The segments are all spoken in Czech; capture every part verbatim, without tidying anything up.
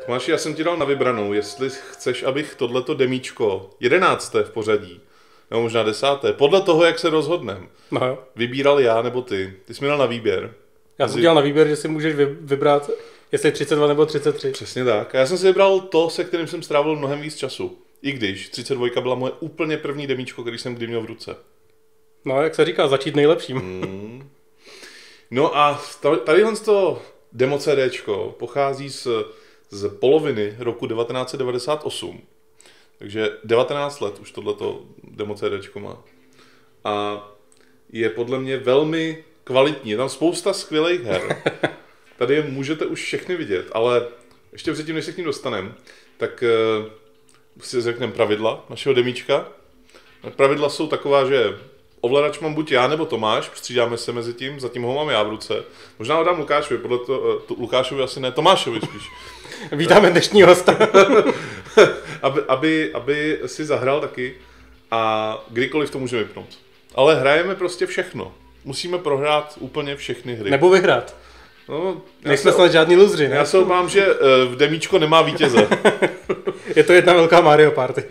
Máši, já jsem ti dal na vybranou, jestli chceš, abych tohleto demíčko, jedenácté v pořadí, nebo možná desáté, podle toho, jak se rozhodneme, no. vybíral já nebo ty. Ty jsi mi dal na výběr. Já jsem dělal na výběr, že si můžeš vybrat, jestli třicet dva nebo třicet tři. Přesně tak. A já jsem si vybral to, se kterým jsem strávil mnohem víc času. I když třicet dva byla moje úplně první demíčko, který jsem kdy měl v ruce. No, jak se říká, začít nejlepším. Hmm. No a tadyhle to demo CDčko pochází z, z poloviny roku devatenáct set devadesát osm. Takže devatenáct let už tohleto demo CDčko má. A je podle mě velmi kvalitní. Je tam spousta skvělých her. Tady je můžete už všechny vidět, ale ještě předtím, než se k ním dostaneme, tak uh, si řekneme pravidla našeho demíčka. Pravidla jsou taková, že ovladač mám buď já nebo Tomáš, střídáme se mezi tím, zatím ho mám já v ruce. Možná ho dám Lukášovi, podle to, to Lukášovi asi ne, Tomášovi spíš. Vítáme dnešního hosta. aby, aby, aby si zahrál taky a kdykoliv to může vypnout. Ale hrajeme prostě všechno. Musíme prohrát úplně všechny hry. Nebo vyhrát. No, nejsme snad žádný luzři, ne? Já se obávám, že v demíčko nemá vítěze. Je to jedna velká Mario Party.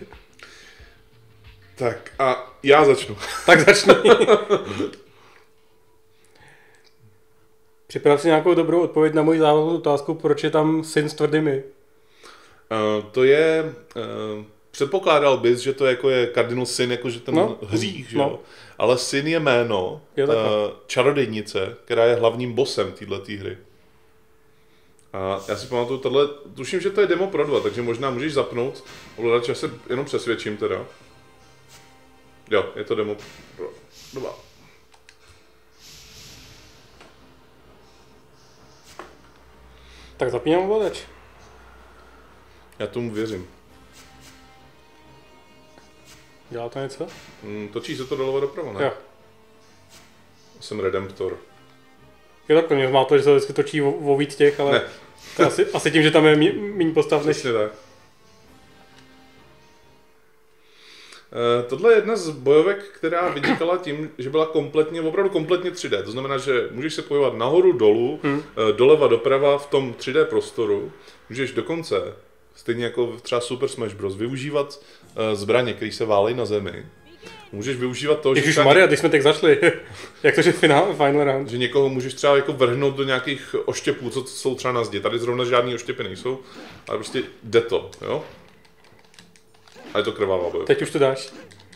Tak a já začnu. Tak začni. Připrav si nějakou dobrou odpověď na moji závažnou otázku, proč je tam syn s tvrdými. Uh, to je... Uh, předpokládal bys, že to jako je Cardinal Sin, jakože ten no, hřích, že no. jo? Ale Sin je jméno je uh, čarodejnice, která je hlavním bossem této hry. A já si pamatuju, tohle, tuším, že to je demo pro dva, takže možná můžeš zapnout, ovladač, já se jenom přesvědčím teda. Jo, je to demo pro dva. Tak zapínám ovladač. Já tomu věřím. Dělá to něco? Mm, točí se to doleva doprava, ne? Jo. Jsem Redemptor. Jo, tak to mě zmátlo, že se vždycky točí o, o víc těch, ale to asi, asi tím, že tam je méně postav než... Přesně tak. Uh, tohle je jedna z bojovek, která vynikala tím, že byla kompletně, opravdu kompletně tři dé. To znamená, že můžeš se pohybovat nahoru, dolů, hmm. uh, doleva, doprava v tom tři dé prostoru. Můžeš dokonce, stejně jako třeba Super Smash Bros, využívat uh, zbraně, které se válejí na zemi. Můžeš využívat to, Ježiš Maria, když jsme teď začali. Jak to, že final, final round? Že někoho můžeš třeba jako vrhnout do nějakých oštěpů, co jsou třeba na zdi. Tady zrovna žádný oštěpy nejsou, ale prostě jde to, jo? A je to krvavá bojovka. Teď už to dáš.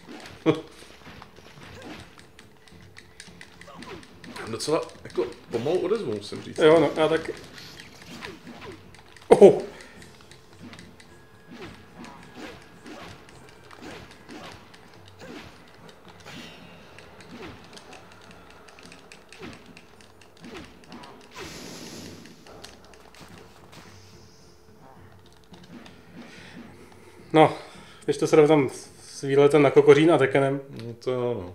Docela jako pomalu odezvu, musím říct. Jo, no, já taky. Oh. No, když to se tam s výletem na Kokořín a Tekkenem. No to jo, no.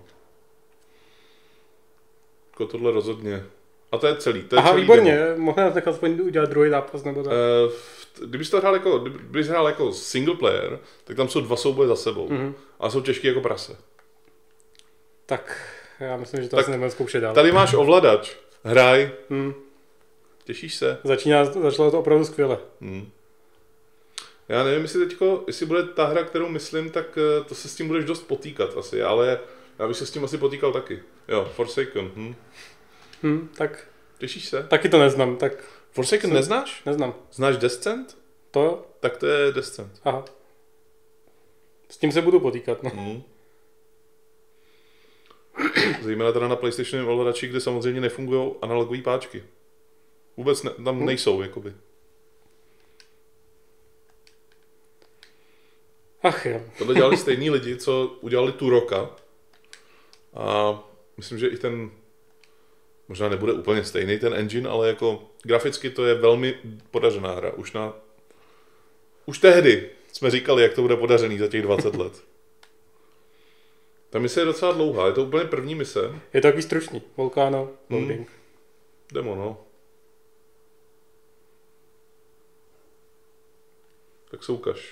Jako tohle rozhodně. A to je celý. To je Aha, celý výborně. demo. Mohl nechat aspoň udělat druhý zápas nebo tak. Uh, kdybys to hrál jako, kdybys hrál jako single player, tak tam jsou dva souboje za sebou. Mm-hmm. A jsou těžký jako prase. Tak já myslím, že to tak asi nebudeme zkoušet dál. Tady máš ovladač. Hraj. Hmm. Těšíš se? Začíná, začalo to opravdu skvěle. Hmm. Já nevím, jestli teďko, jestli bude ta hra, kterou myslím, tak to se s tím budeš dost potýkat asi, ale já bych se s tím asi potýkal taky. Jo, Forsaken. Hm. Hmm, tak. Těšíš se? Taky to neznám, tak. Forsaken jsem... neznáš? Neznám. Znáš Descent? To jo? Tak to je Descent. Aha. S tím se budu potýkat, no. Hmm. Zejména teda na PlayStation ovladači, kde samozřejmě nefungují analogové páčky. Vůbec ne, tam hmm. nejsou, jakoby. Ach jo. Tohle dělali stejní lidi, co udělali Turoka. A myslím, že i ten, možná nebude úplně stejný ten engine, ale jako graficky to je velmi podařená hra. Už na, už tehdy jsme říkali, jak to bude podařený za těch dvacet let. Ta mise je docela dlouhá, je to úplně první mise. Je to takový stručný. Volcano, loading. Hmm. Demo, no. Tak se ukaž.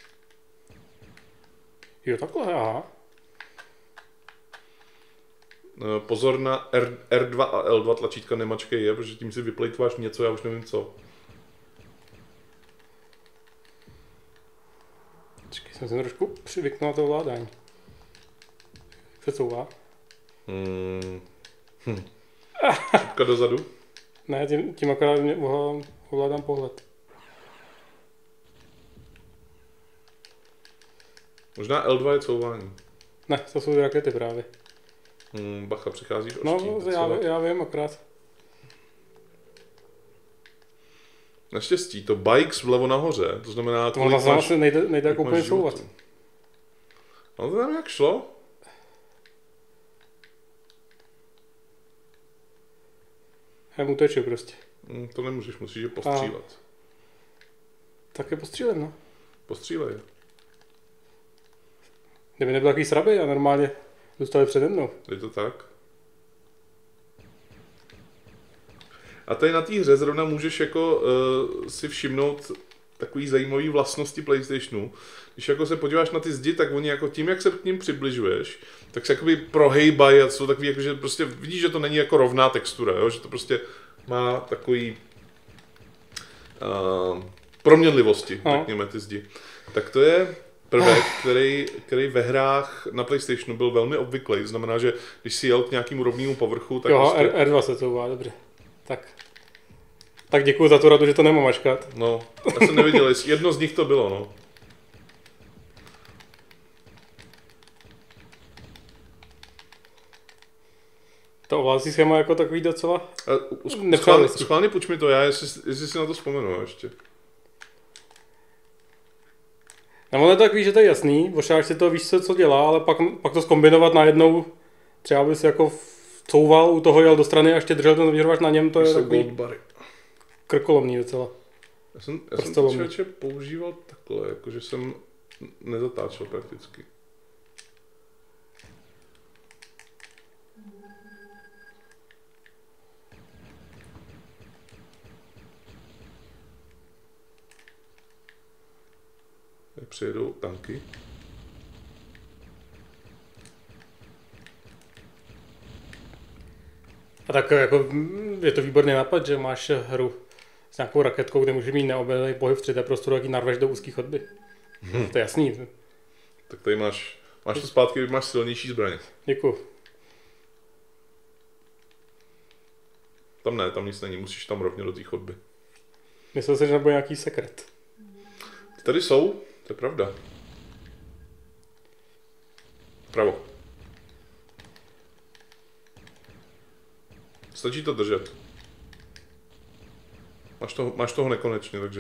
Jo, takhle, aha. pozor na R, R2 a L dva tlačítka nemačkej je, protože tím si vyplejtváš něco, já už nevím co. Počkej, jsem se trošku přivyknul na to ovládání. Přecouvá. Hmm. Hm. Šipka dozadu? Ne, tím, tím akorát mě ovládám pohled. Možná L dva je couvání. Ne, to jsou ty rakety právě. Hmm, bacha, přicházíš o No, štín, já, já vím akorát. Naštěstí, to bikes vlevo nahoře, to znamená... To ono zase nejde, nejde jako úplně couvat. No to tam jak šlo? Já mu teču prostě. Hmm, to nemůžeš, musíš je postřílet. A... Tak je postřílem, no. Postřílej. Kdyby nebyl takový sraby a normálně dostali přede mnou. Je to tak? A tady na té hře zrovna můžeš jako uh, si všimnout takový zajímavý vlastnosti PlayStationu. Když jako se podíváš na ty zdi, tak oni jako tím, jak se k ním přibližuješ, tak se jakoby prohejbají a jsou takový, jako, že prostě vidíš, že to není jako rovná textura, jo? Že to prostě má takový uh, proměnlivosti, no. Řekněme, ty zdi. Tak to je prvek, který, který ve hrách na PlayStationu byl velmi obvyklý. Znamená, že když si jel k nějakému rovnému povrchu, tak jo, prostě... R dva se couvá, dobře. Tak. Tak děkuji za tu radu, že to nemám mačkat. No, já jsem neviděl, jedno z nich to bylo, no. To ovládací schéma jako takový docela schválně, schválně půjč mi to, já jestli, jestli si na to vzpomenu ještě. No ono je takový, že to je jasný, možná si to víš, co dělá, ale pak, pak to zkombinovat najednou, třeba bys jako couval u toho, jel do strany a ještě držel ten vyžrovač na něm, to je takový krkolomný docela. Já jsem, já jsem to člověče používal takhle, jakože jsem nezatáčel prakticky. Tady přijedou tanky. A tak jako je to výborný nápad, že máš hru s nějakou raketkou, kde můžeš mít neomezený pohyb v tři dé prostoru, jak ji narveš do úzký chodby. Hmm. To je jasný. Tak tady máš, máš to zpátky, máš silnější zbraně. Děkuju. Tam ne, tam nic není, musíš tam rovně do té chodby. Myslel jsem, že nebude nějaký sekret. Tady jsou, to je pravda. Pravo. Stačí to držet. Máš toho, máš toho nekonečně, takže...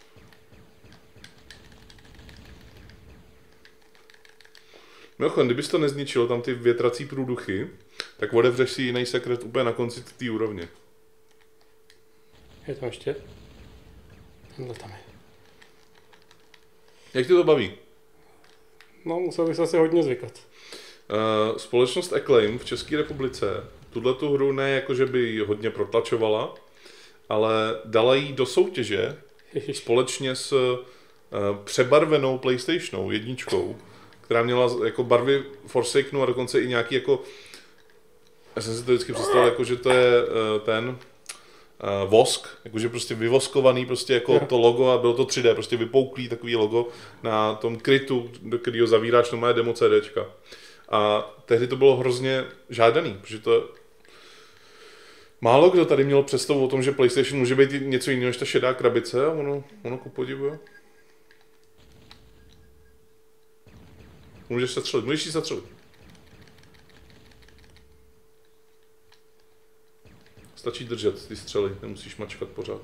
Mimochodem, kdybys to nezničil, tam ty větrací průduchy, tak odevřeš si jiný sekret úplně na konci té úrovně. Je tam ještě? Tenhle tam je. Jak tě to baví? No, musel bych se asi hodně zvykat. Uh, společnost Acclaim v České republice tuhletu hru ne jako, že by ji hodně protlačovala, ale dala jí do soutěže Ježiš. Společně s uh, přebarvenou PlayStationou jedničkou, která měla jako barvy Forsakenu a dokonce i nějaký jako... Já jsem si to vždycky představil, jako, že to je uh, ten uh, vosk, jakože prostě vyvoskovaný prostě jako to logo a bylo to tři dé, prostě vypouklý takový logo na tom krytu, do kterého zavíráš to moje demo CDčka. A tehdy to bylo hrozně žádaný, protože to málo kdo tady měl představu o tom, že PlayStation může být něco jiného než ta šedá krabice a ono, ono ku podivu. Můžeš se střelit, můžeš si se střelit. Stačí držet ty střely, nemusíš mačkat pořád.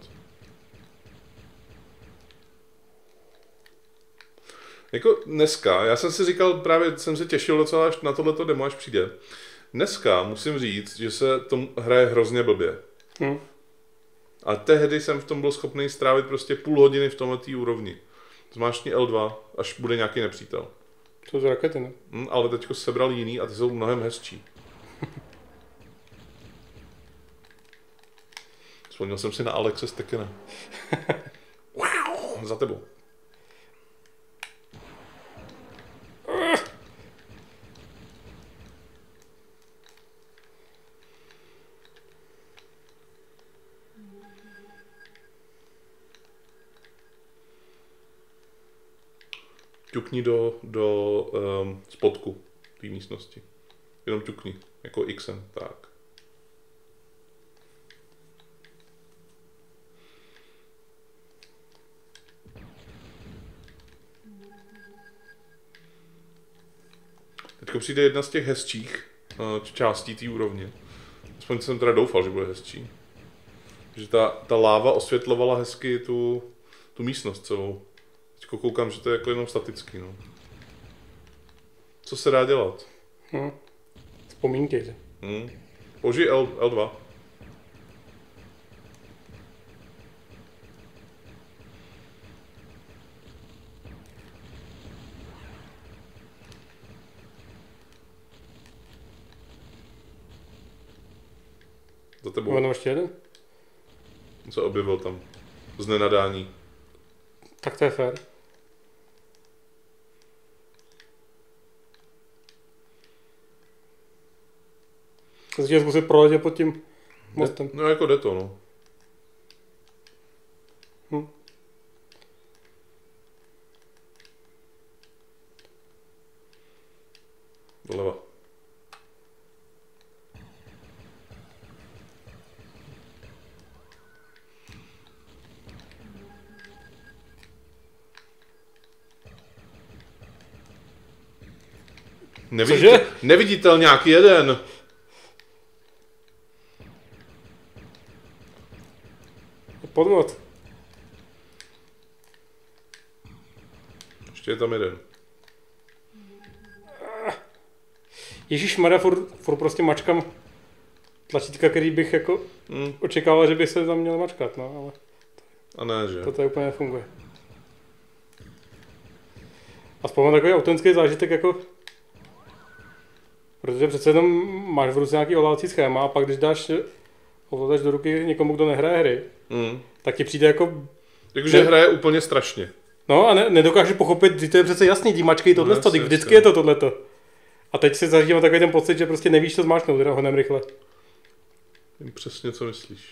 Jako dneska, já jsem si říkal, právě jsem se těšil docela až na tohleto demo, až přijde. Dneska musím říct, že se tom hraje hrozně blbě. Hmm. A tehdy jsem v tom byl schopný strávit prostě půl hodiny v tomhletý úrovni. Zmáčkni L dva, až bude nějaký nepřítel. To jsou rakety, ne? Hmm, ale teďko sebral jiný a ty jsou mnohem hezčí. Vzpomněl jsem si na Alexe Stekena. Wow, za tebou. ťukni do, do um, spodku té místnosti. Jenom ťukni, jako Xem, tak. Teďko přijde jedna z těch hezčích uh, částí té úrovně. Aspoň jsem teda doufal, že bude hezčí. Že ta, ta láva osvětlovala hezky tu, tu místnost celou. Teďko koukám, že to je jako jenom statický, no. Co se dá dělat? Hm. Vzpomínky. Hm. Použij L, L2. Za tebou. Ono ještě jeden? On se objevil tam. Z nenadání. Tak to je fér. Chci tě zkusit proletět pod tím mostem. De, no jako jde to, no. Hm. Doleva. Nevidíte, nevidítel nějaký jeden. Podvod. Ještě je tam jeden. Ježišmarja, furt, furt prostě mačkám tlačítka, který bych jako hmm. očekával, že by se tam měl mačkat, no, ale a ne, že? to tady úplně nefunguje. Aspoň mám takový autentický zážitek, jako protože přece jenom máš v ruce nějaký ovládací schéma a pak když dáš ovladač do ruky někomu, kdo nehraje hry, hmm. tak ti přijde jako... Takže ne... hraje úplně strašně. No a ne, nedokáže pochopit, že to je přece jasný, tí mačkej tohleto, no, vždycky je to tohleto. A teď si zažívám takový ten pocit, že prostě nevíš, co zmáčknout, teda honem rychle. Vím přesně, co myslíš.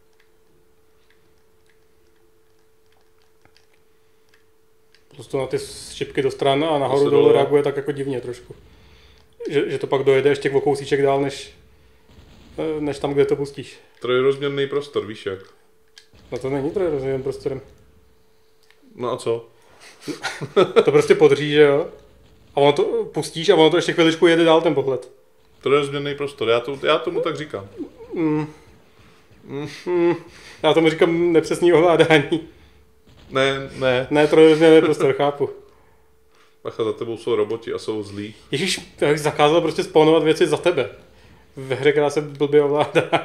Prostě na ty šipky do stran a nahoru dolů reaguje tak jako divně trošku. Že, že to pak dojede ještě o kousíček dál, než, než tam, kde to pustíš. Trojrozměrný prostor, víš jak? No to není trojrozměrným prostorem. No a co? To prostě podří, že jo? A ono to pustíš a ono to ještě chviličku jede dál ten pohled. Trojrozměrný prostor, já, to, já tomu tak říkám. Mm. Mm. Já tomu říkám nepřesný ovládání. Ne, ne. Ne, trojrozměrný prostor, chápu. Bacha, za tebou jsou roboti a jsou zlí. Ježíš, já bych zakázal prostě spawnovat věci za tebe. Ve hře, která se blbě ovládá.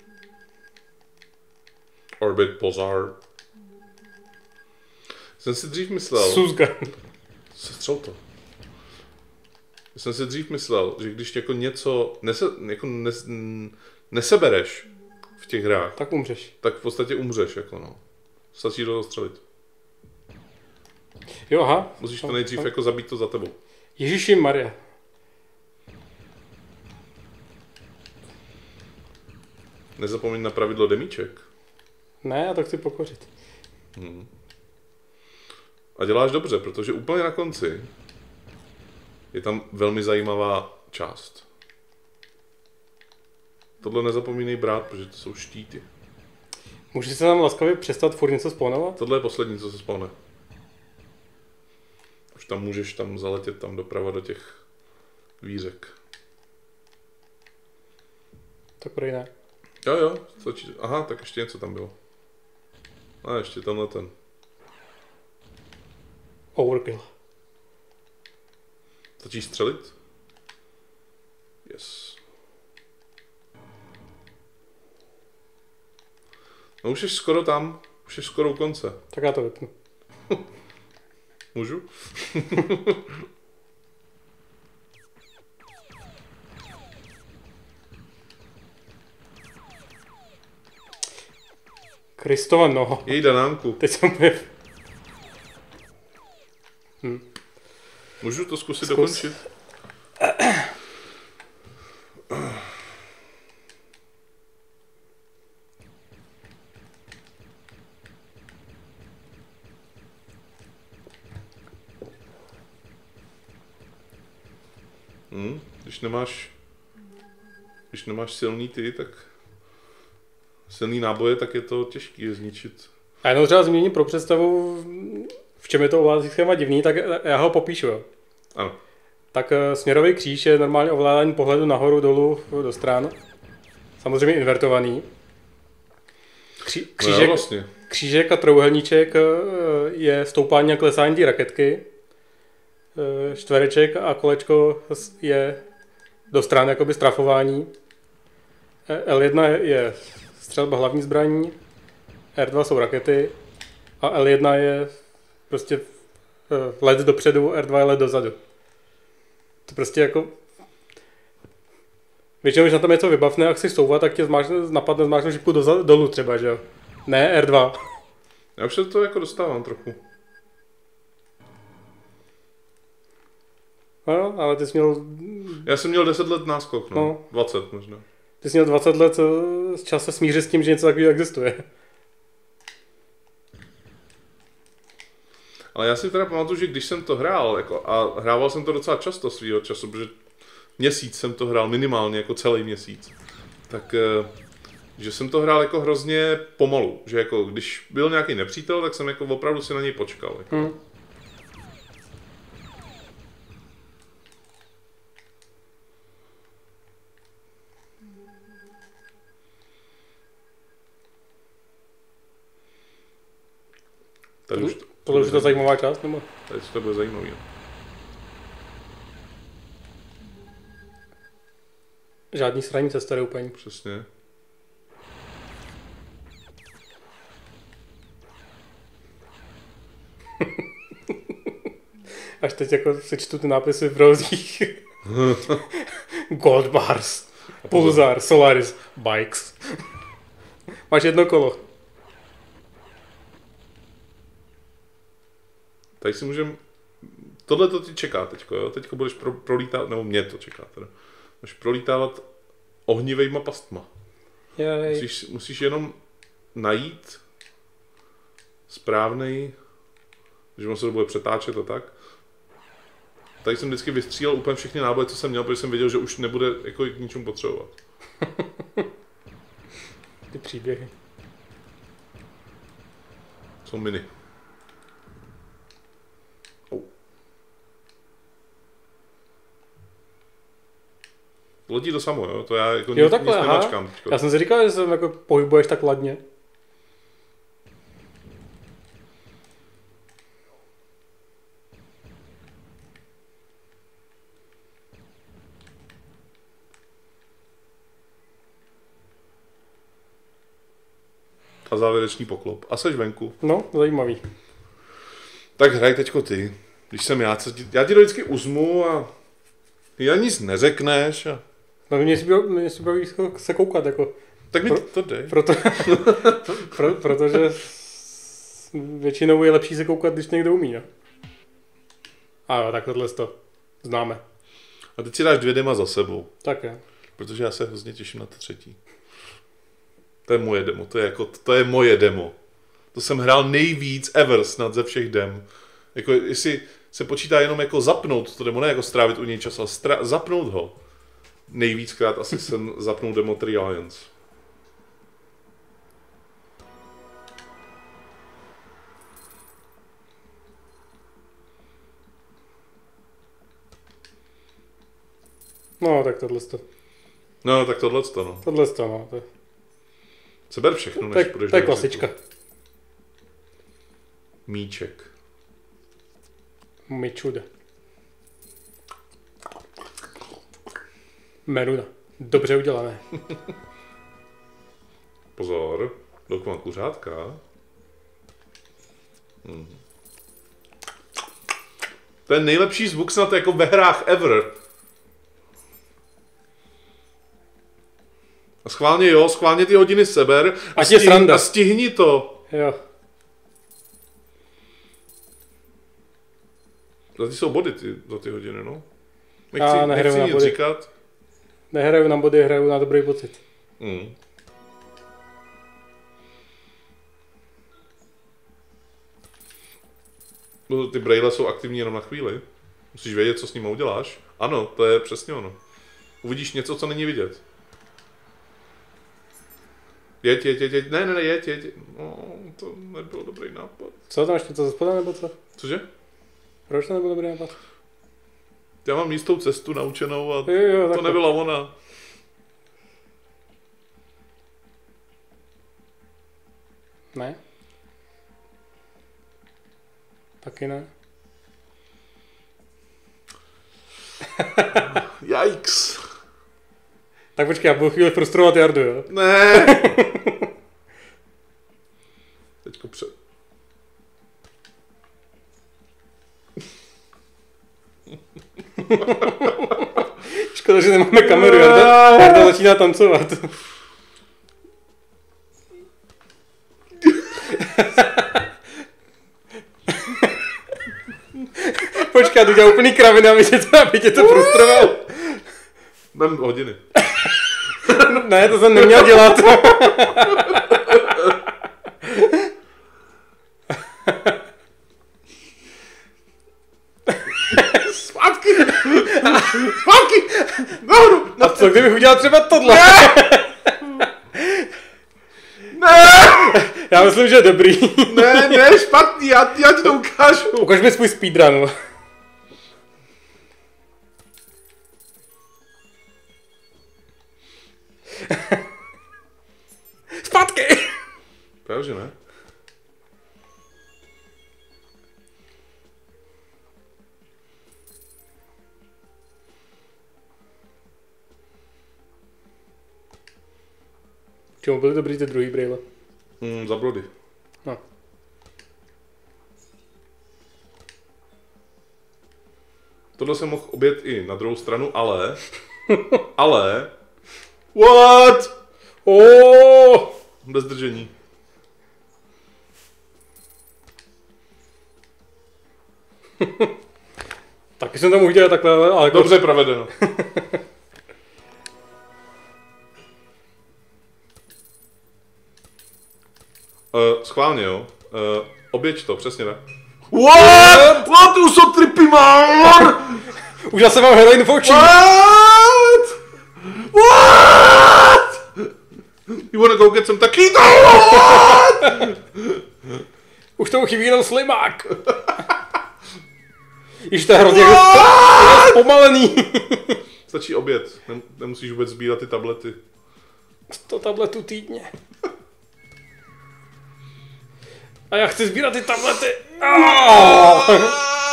Orbit Pozar. Jsem si dřív myslel... Suzgan. Sestřel to. Jsem si dřív myslel, že když jako něco nese, jako nes, nesebereš v těch hrách, tak umřeš. Tak v podstatě umřeš, jako no. Stačí to dostřelit. Jo, aha. Musíš to nejdřív aha. jako zabít to za tebou. Ježiši Maria. Nezapomeň na pravidlo demíček. Ne, já to chci pokořit. Hmm. A děláš dobře, protože úplně na konci je tam velmi zajímavá část. Tohle nezapomínej brát, protože to jsou štíty. Můžeš se tam laskavě přestat furt něco spawnovat? Tohle je poslední, co se spawne. Už tam můžeš tam zaletět tam doprava do těch vířek. Tak prej ne. Jo, jo. Stačí. Aha, tak ještě něco tam bylo. A ještě tenhle ten. Overkill. Stačí střelit? Yes. No už jsi skoro tam. Už jsi skoro u konce. Tak já to vypnu. Můžu? Kristova noho. Jej danámku. Teď jsem mě... Hm. Můžu to zkusit Zkus. dokončit? Když nemáš, když nemáš silný ty, tak silný náboje, tak je to těžký je zničit. A jenom třeba změním pro představu, v čem je to ovládací schéma divný, tak já ho popíšu. Jo. Ano. Tak směrový kříž je normálně ovládání pohledu nahoru, dolů, do stran. Samozřejmě invertovaný. Kří, křížek, no vlastně. křížek a trouhelníček je stoupání a klesání té raketky. Čtvereček a kolečko je do stran jakoby strafování. L jedna je střelba hlavní zbraní, R dva jsou rakety a L jedna je prostě let dopředu, R dva je let dozadu. To prostě jako... Většinou, když na tom něco vybavne a chci stouvat, tak tě zmáčne, napadne zmáčknout šipku do, dolů třeba, že jo? Ne, R dva. Já už se to jako dostávám trochu. No, ale ty jsi měl... Já jsem měl deset let náskok, no. no. dvacet možná. Ty jsi měl dvacet let čas se smířit s tím, že něco takového existuje. Ale já si teda pamatuju, že když jsem to hrál, jako, a hrával jsem to docela často svýho času, protože měsíc jsem to hrál minimálně, jako celý měsíc, tak že jsem to hrál jako hrozně pomalu, že jako když byl nějaký nepřítel, tak jsem jako opravdu si na něj počkal. Jako. Hmm. Tady už to, to už je to zajímavá část, nebo? Tady to bude zajímavý. No. Žádný sraní cesta do úplně. Přesně. Až teď jako si čtu ty nápisy v rouzích. Gold bars, Pulsar, Solaris, bikes. Máš jedno kolo. Tady si můžem... Tohle to ti čeká teďko, jo? Teďko budeš pro, prolítávat, nebo mě to čeká teda. Budeš prolítávat ohnivejma pastma. Musíš, musíš jenom najít správnej, že on se to bude přetáčet a tak. Tady jsem vždycky vystřílel úplně všechny náboje, co jsem měl, protože jsem věděl, že už nebude jako k ničemu potřebovat. Ty příběhy. Jsou mini. Letí to samo, jo? To já jako jo, nic, takhle, nic nemačkám. Já jsem si říkal, že se jako pohybuješ tak ladně. A závěrečný poklop. A seš venku. No, zajímavý. Tak hraj teďko ty. Když jsem já, co ti, já ti to vždycky uzmu a ty ani nic neřekneš a... No mě si baví, si baví se koukat, jako. Tak mi Pro, to dej. Proto, pro, protože většinou je lepší se koukat, když někdo umí, no. A jo, tak tohle to známe. A teď si dáš dvě dema za sebou. Tak jo. Protože já se hrozně těším na to třetí. To je moje demo, to je jako, to je moje demo. To jsem hrál nejvíc ever snad ze všech dem. Jako jestli se počítá jenom jako zapnout to demo, ne jako strávit u něj čas, ale stra- zapnout ho. Nejvíckrát asi jsem zapnul demo Three Lions. No, tak tohle to. No, tak tohle to, no. Tohle to, no. To... Seber všechno, než tak, půjdeš to je do klasička. řetu. Míček. Mičude. Meruna. Dobře udělané. Pozor, dokud kuřátka. Hmm. To je nejlepší zvuk snad jako ve hrách ever. A schválně jo, schválně ty hodiny seber a, a, stihni, a stihni to. Jo. Za ty jsou body ty, za ty hodiny, no. Nechci, já nechci na nic body. říkat. Nehraju na body, hraju na dobrý pocit. Mm. Ty braille jsou aktivní jenom na chvíli. Musíš vědět, co s nimi uděláš. Ano, to je přesně ono. Uvidíš něco, co není vidět. Jeď, jeď, jeď, jeď. Ne, ne, ne, jeď, jeď. No, to nebyl dobrý nápad. Co tam ještě, to ze spoda nebo co? Cože? Proč to nebyl dobrý nápad? Já mám jistou cestu naučenou a jo, jo, to nebyla ona. Ne? Taky ne. Yikes. Tak počkej, já budu chvíli frustrovat Jardu, jo? Ne. Teďko před... Škoda, že nemáme kameru, Jarda, Jarda začíná tancovat. Počkej, to dělá úplný kravina, aby tě to, aby tě to frustroval. Mám hodiny. Ne, to jsem neměl dělat. Zpátky! Zpátky! No, no, no. A co kdybych udělal třeba tohle? Ne! Ne! Já myslím, že je dobrý. Ne, ne, špatný, já, já ti to ukážu. Ukaž mi svůj speedrun. Zpátky! Právě, že ne? Čemu byly dobrý ty druhý brýle? Mm, za brody. No. Tohle jsem mohl obět i na druhou stranu, ale... ale... What? Oh! Bez držení. Taky jsem to mohl dělat takhle, ale... Jako... Dobře provedeno. uh, schválně, jo. Uh, oběť to, přesně tak. What? What? You so trippy, man! Už zase mám heroin v očích. What? What? You wanna go get some taquito? What? Už tomu chybí jenom slimák. Již to je hrozně zpomalený. Stačí oběd, Nem- nemusíš vůbec sbírat ty tablety. sto tabletů týdně. A já chci sbírat ty tablety. Oh!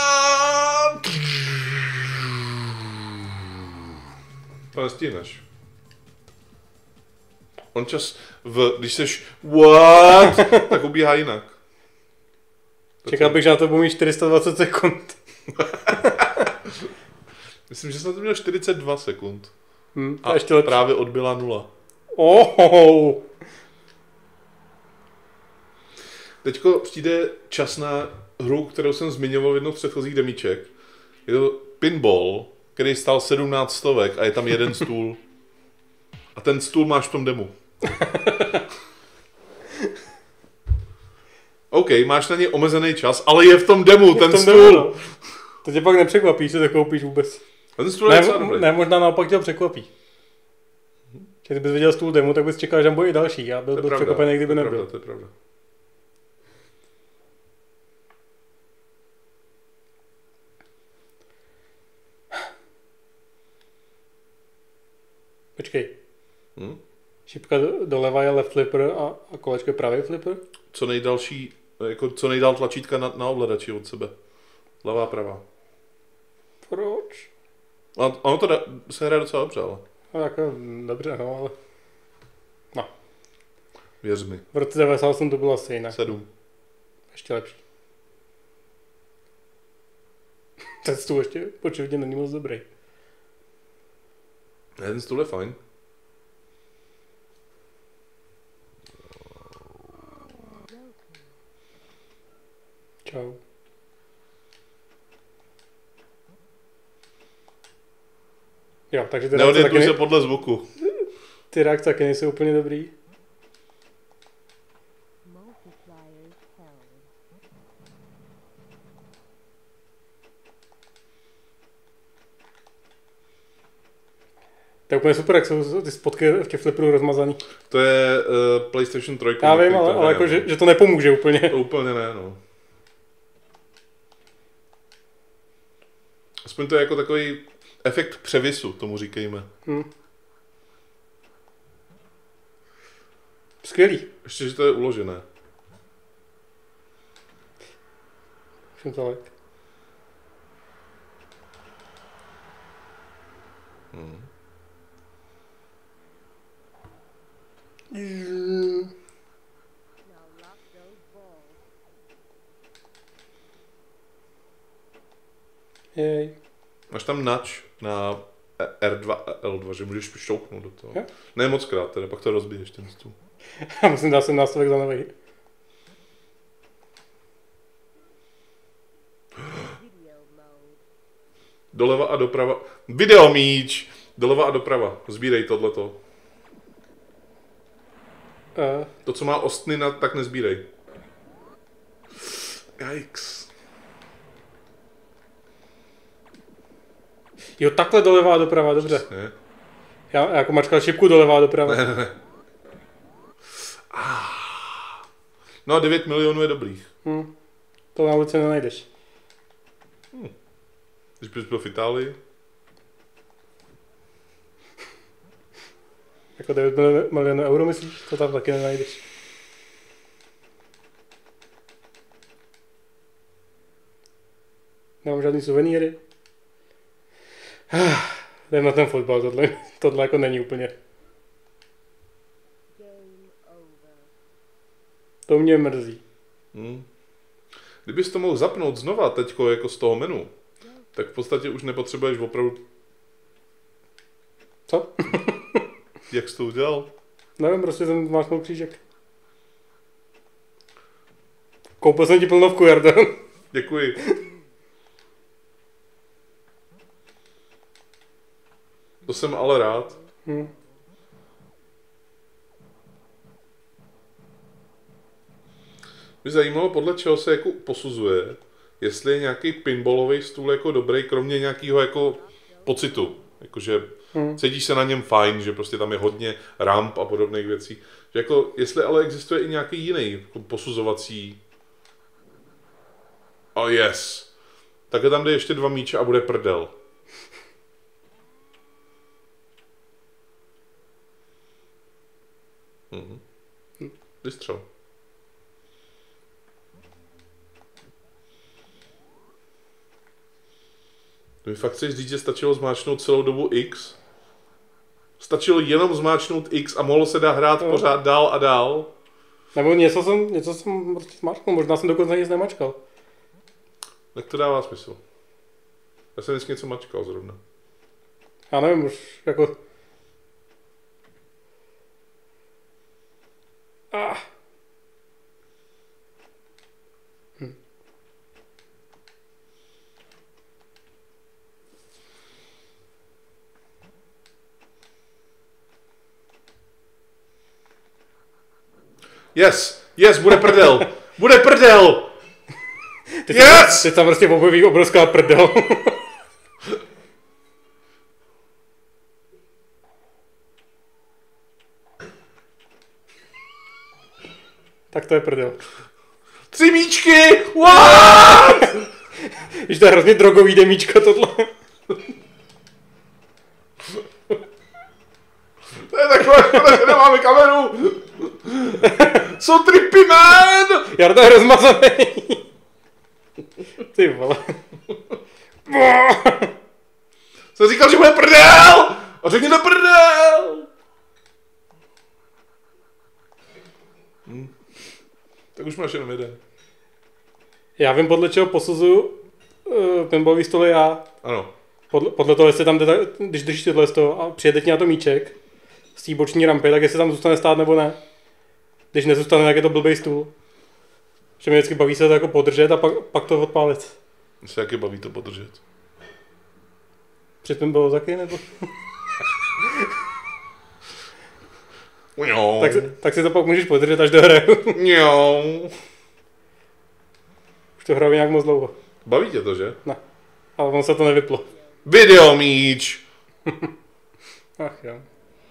To nestihneš. On čas, v, když seš what, tak ubíhá jinak. Čekal bych, že na to budu mít čtyři sta dvacet sekund. Myslím, že jsem to měl čtyřicet dva sekund. Hmm, a ještě právě odbyla nula. Oh. Teďko přijde čas na hru, kterou jsem zmiňoval v jednou z předchozích demíček. Je to pinball, který stál sedmnáct stovek a je tam jeden stůl. A ten stůl máš v tom demu. OK, máš na ně omezený čas, ale je v tom demu je ten tom stůl. Demu, no. To tě pak nepřekvapí, že to koupíš vůbec. A ten stůl je ne, ne, možná naopak tě překvapí. Že kdybys viděl stůl demu, tak bys čekal, že tam bude i další. Já byl, byl překvapený, kdyby to nebyl. Pravda, to je pravda. Počkej. Hm? Šipka doleva je left flipper a, a kolečko je pravý flipper? Co nejdalší, jako co nejdál tlačítka na, na ovladači od sebe. Levá, pravá. Proč? A ono to da, se hraje docela dobře, ale. No jako, dobře, no, ale... No. Věř mi. V roce devadesát osm to bylo asi jinak. Sedm. Ještě lepší. Ten stůl ještě očividně není moc dobrý. Ne, ten stůl je fajn. Čau. Jo, takže ty reakce taky, se podle zvuku. Ty reakce taky nejsou úplně dobrý. To je úplně super, jak jsou ty spotky v těch flipperů rozmazaný. To je uh, PlayStation tři. Já vím, ale, ale jako, že, že to nepomůže úplně. To úplně ne, no. Aspoň to je jako takový efekt převisu, tomu říkejme. Hmm. Skvělý. Ještě, že to je uložené. Všem to like. Hmm. Mm. Jej. Máš tam nač na R dva, L dva, že můžeš šouknout do toho. Jo? Ne moc krát, teda pak to rozbiješ ten stůl. Já musím dát sem nástavek za nový. Doleva a doprava. Videomíč! Doleva a doprava. Sbírej tohleto. Uh. To, co má ostny, na, tak nezbírej. Yikes. Jo, takhle doleva a doprava, dobře. Ne. Já jako mačkal šipku doleva a doprava. Ne, ne, ne. Ah. No a devět milionů je dobrých. Hmm. To na ulici nenajdeš. Hmm. Když bys byl v Itálii. Jako devět milionů euro, myslíš? To tam taky nenajdeš. Nemám žádný suvenýry. Jdem na ten fotbal, tohle, tohle jako není úplně. To mě mrzí. Hmm. Kdybys to mohl zapnout znova teďko jako z toho menu, tak v podstatě už nepotřebuješ opravdu... Co? Jak jsi to udělal? Nevím, prostě jsem máčknul křížek. Koupil jsem ti plnovku, Jarda. Děkuji. To jsem ale rád. Hmm. Mě zajímalo, podle čeho se jako posuzuje, jestli je nějaký pinballový stůl jako dobrý, kromě nějakého jako pocitu. Jakože hmm. cítíš se na něm fajn, že prostě tam je hodně ramp a podobných věcí. Že jako, jestli ale existuje i nějaký jiný jako posuzovací... Oh yes. Takhle tam jde ještě dva míče a bude prdel. Mhm. Hm. Vystřel. To mi fakt chceš říct, že stačilo zmáčknout celou dobu X? Stačilo jenom zmáčknout X a mohlo se dá hrát no. pořád dál a dál? Nebo něco jsem, něco jsem prostě zmáčknul, možná jsem dokonce nic nemačkal. Tak to dává smysl. Já jsem vždycky něco mačkal zrovna. Já nevím, už jako... Ah. Hm. Yes! Yes, bude prdel! Bude prdel! Teď yes! Tam, teď tam prostě objeví obrovská prdel. Tak to je prdel. Tři míčky! What? Víš, to je hrozně drogový demíčko tohle. To je takové škoda, že nemáme kameru. So trippy, man! Jarda je rozmazaný. Ty vole. Jsem říkal, že bude prdel! A řekni to prdel! Hm. Tak už máš jenom jeden. Já vím, podle čeho posuzuju uh, pinballový stoly já. Ano. Podle, podle toho, jestli tam jde, když držíš tohle z toho a přijede ti na to míček z té boční rampy, tak jestli tam zůstane stát nebo ne. Když nezůstane, tak je to blbej stůl. Že mě vždycky baví se to jako podržet a pak, pak to odpálit. Mě se taky baví to podržet. Předtím bylo taky, nebo? tak, tak si to pak můžeš podržet, až dohraju. Už to hraju nějak moc dlouho. Baví tě to, že? Ne, ale ono se to nevyplo. Videomíč! Ach jo.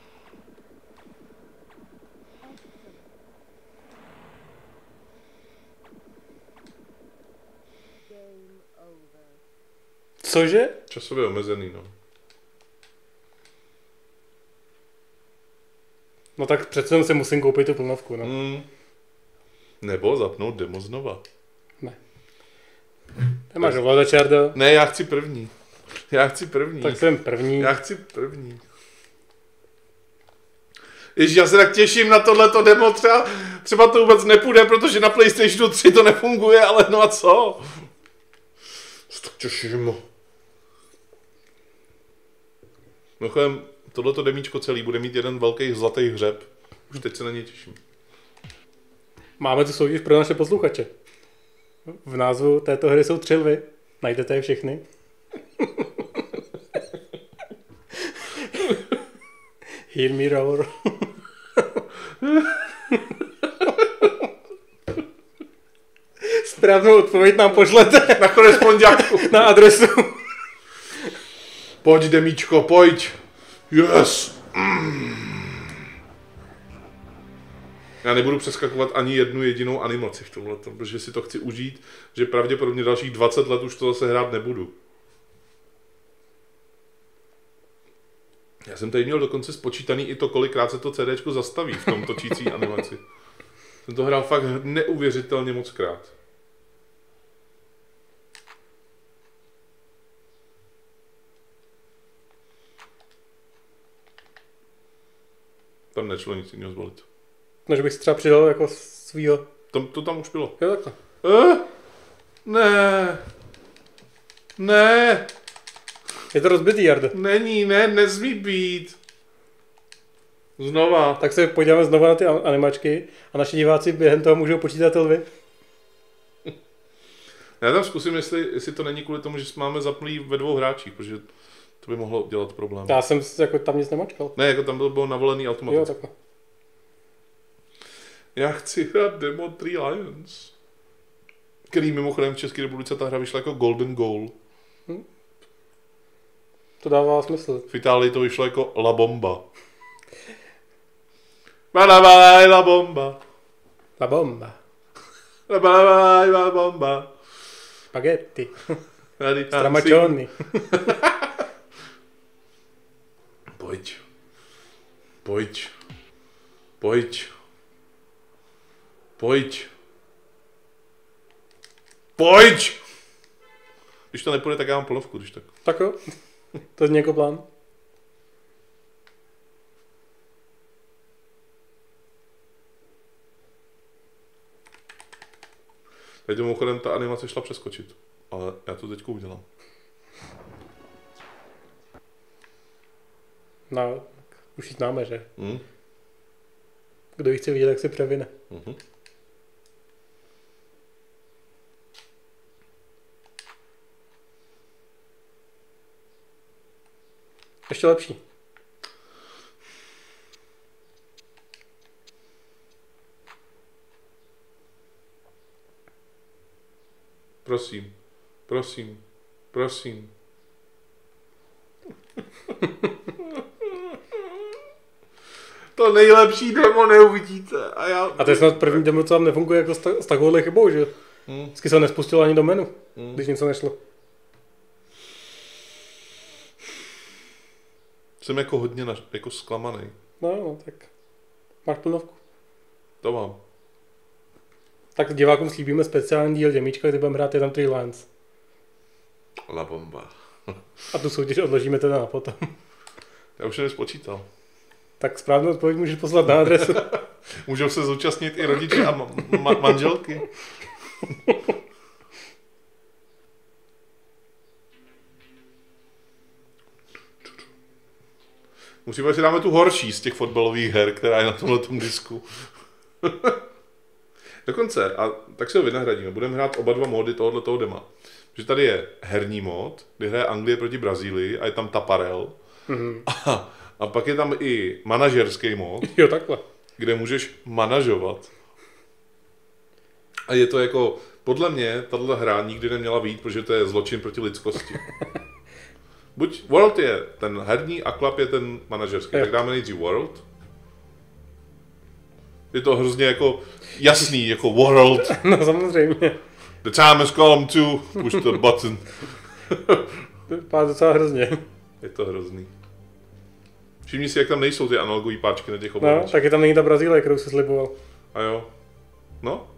Cože? Časově omezený, no. No tak přece jenom si musím koupit tu plnovku, no. Mm. Nebo zapnout demo znova. Ne. Nemáš ovladač, Jardo? Ne, já chci první. Já chci první. Tak jsem první. Já chci první. Ježiš, já se tak těším na tohleto demo, třeba, třeba to vůbec nepůjde, protože na PlayStationu tři to nefunguje, ale no a co? Se tak těším. Mimochodem, tohleto demíčko celý bude mít jeden velký zlatý hřeb. Už teď se na něj těším. Máme tu soutěž pro naše posluchače. V názvu této hry jsou tři lvy. Najdete je všechny. Hear me roar. Správnou odpověď nám pošlete Na korespondiáku. na adresu. Pojď, demíčko, pojď. Yes. Mm. Já nebudu přeskakovat ani jednu jedinou animaci v tomhle, protože si to chci užít, že pravděpodobně dalších dvacet let už to zase hrát nebudu. Já jsem tady měl dokonce spočítaný i to, kolikrát se to CDčko zastaví v tom točící animaci. Jsem to hrál fakt neuvěřitelně moc krát. Tam nešlo nic jiného zvolit. No, že bych si třeba přidal jako svýho. To, to tam už bylo. Jo, takhle. Eh? Ne. Ne. Je to rozbitý, Jardo. Není, ne, nezmí být. Znova. Tak se podíváme znova na ty animačky a naši diváci během toho můžou počítat ty lvy. Já tam zkusím, jestli, jestli to není kvůli tomu, že máme zapnulý ve dvou hráčích, protože to by mohlo dělat problém. Já jsem jako tam nic nemačkal. Ne, jako tam byl, byl navolený automaticky. Jo, takhle. Já chci hrát demo Three Lions. Který mimochodem v České republice ta hra vyšla jako Golden Goal. Hm. To dává smysl. V Itálii to vyšlo jako La Bomba. Balabalaj La Bomba. La bomba. Balabalaj La Bomba. Spaghetti. Tady Stramačony. Pojď. Pojď. Pojď. Pojď. Pojď! Když to nepůjde, tak já mám polovku, když tak. Tak jo. To je jako plán. Teď mimochodem ta animace šla přeskočit. Ale já to teďka udělám. No, už ji známe, že? Hmm? Kdo ji chce vidět, tak si převine. Uh-huh. Ještě lepší. Prosím, prosím, prosím. To nejlepší demo neuvidíte. A, já... A to je snad první demo, co vám nefunguje jako s, ta- s takovouhle chybou, že? Hmm. Vždycky se nespustilo ani do menu, Hmm. když něco nešlo. Jsem jako hodně na, jako zklamaný. No, no, tak máš plnovku. To mám. Tak divákům slíbíme speciální díl Děmíčka, kdy budeme hrát jenom Three Lions. La Bomba. A tu soutěž odložíme teda na potom. Já už jsem nespočítal. Tak správnou odpověď můžeš poslat na adresu. Můžou se zúčastnit i rodiče a ma- ma- manželky. Musíme si dáme tu horší z těch fotbalových her, která je na tomhletom disku. Dokonce, a tak se ho vynahradíme. Budeme hrát oba dva módy tohoto dema. Že tady je herní mód, kdy hraje Anglie proti Brazílii a je tam Taparel. Mm-hmm. A, a pak je tam i manažerský mód, Jo, takhle. kde můžeš manažovat. A je to jako, podle mě, tato hra nikdy neměla vyjít, protože to je zločin proti lidskosti. Buď World je ten herní a Club je ten manažerský. Jo. Tak dáme nejdřív World. Je to hrozně jako jasný, jako World. No samozřejmě. The time has come to push the button. To vypadá docela hrozně. Je to hrozný. Všimni si, jak tam nejsou ty analogové páčky na těch No, ovladačích. taky tam není ta Brazílie, kterou se sliboval. A jo. No?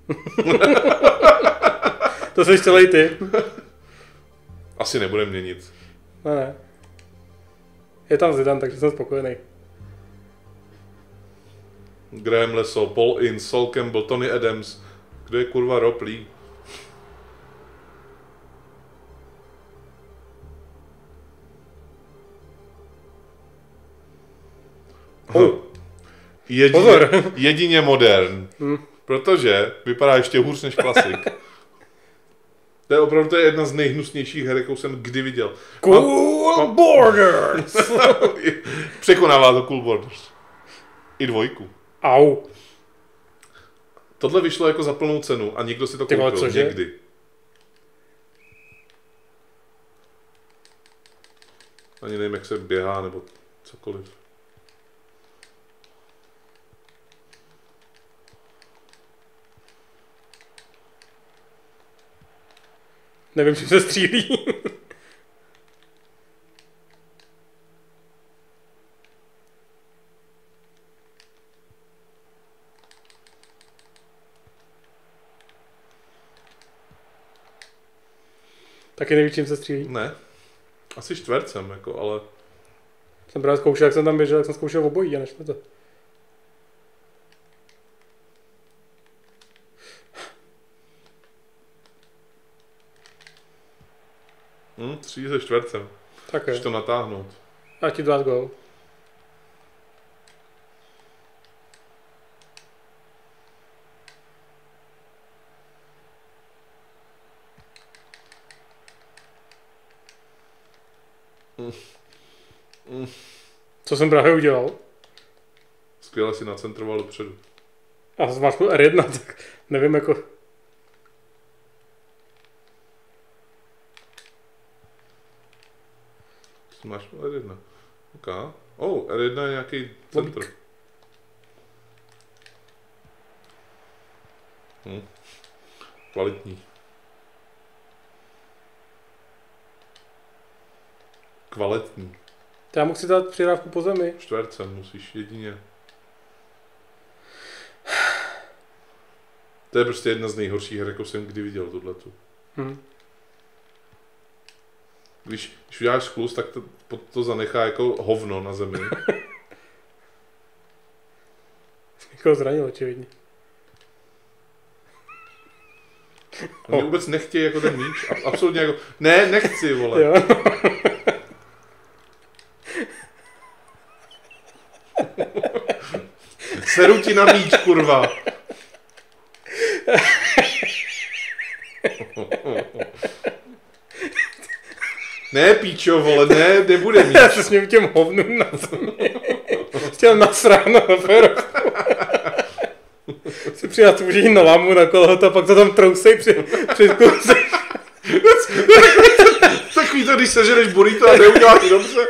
To jsi chtělej ty. Asi nebudem měnit. No ne. Je tam Zidane, takže jsem spokojený. Graham Leso, Paul Ince, Sol Campbell, Tony Adams. Kdo je kurva Rob Lee? Oh. Jedině, Pozor. jedině modern. Hmm. Protože vypadá ještě hůř než klasik. To je opravdu to je jedna z nejhnusnějších her, jakou jsem kdy viděl. Cool Mám- Borders! Překonává to Cool Borders. I dvojku. Au. Tohle vyšlo jako za plnou cenu a někdo si to Ty vole, koupil cože? někdy. Ani nevím, jak se běhá nebo cokoliv. Nevím, čím se střílí. Taky nevíš, čím se střílí. Ne. Asi čtvercem, jako, ale... Jsem právě zkoušel, jak jsem tam běžel, jak jsem zkoušel obojí a nešlo to. Hm, tři se čtvercem. Tak Můžeš jo. to natáhnout. A ti dát gol. Mm. Mm. Co jsem právě udělal? Skvěle si nacentroval dopředu. A zmáčknu R jedna, tak nevím jako... Máš R jedna. Ok. Oh, R jedna je nějaký centr. Lobík. Hm. Kvalitní. Kvalitní. Já mohl si dát přihrávku po zemi. Čtvercem musíš jedině. To je prostě jedna z nejhorších her, jakou jsem kdy viděl, tuhletu. Hm. Když, když uděláš skluz, tak to, to zanechá jako hovno na zemi. Někoho zranil, očividně. Oni vůbec nechtějí jako ten míč. A- Absolutně jako, ne, nechci, vole. Jo. Seru ti na míč, kurva. Ne, píčo, vole, ne, nebude míč. Já se směju těm hovnům na zemi. Chtěl nasráno na férovku. Si přijat může na lámu na kolhota, pak to tam trousej při, při kuse. Takový to, když seženeš burrito a neuděláš dobře.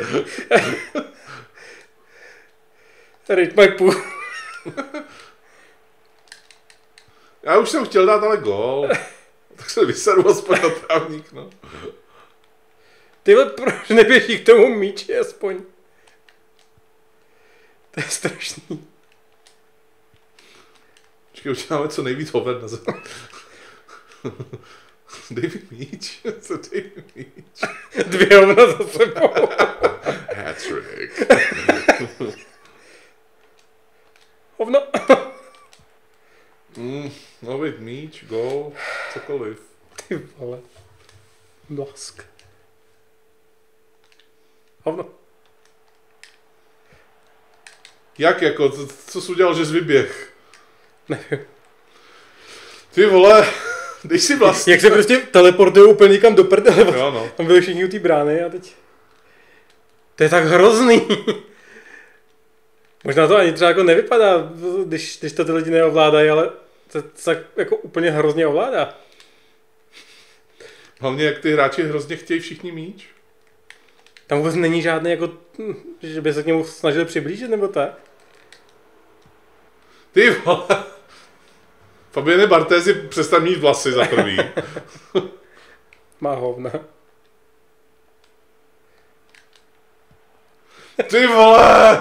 Ryť mají půl. Já už jsem chtěl dát ale gól. Tak se vyseru aspoň na trávník, no. Tyhle, proč neběží k tomu míči aspoň? To je strašný. Počkej, uděláme co nejvíc hoved na zemi. Dej mi míč. Co dej mi míč? Dvě hovna za sebou. Hat-trick. Hovno. Mm, no být míč, gól, cokoliv. Ty vole. Blask. Hovno. Jak jako, co, co jsi udělal, že jsi vyběh? Nevím. Ty vole, když si vlastně... Jak se prostě teleportují úplně někam do prdele. Jo, no. Tam byly všichni u té brány a teď... To je tak hrozný. Možná to ani třeba jako nevypadá, když, když to ty lidi neovládají, ale to tak jako úplně hrozně ovládá. Hlavně jak ty hráči hrozně chtějí všichni míč. Tam vůbec není žádný, jako, že by se k němu snažili přiblížit, nebo tak? Ty vole. Fabiane Barthézi přestaň mít vlasy za prvý. Má hovna. Ty vole!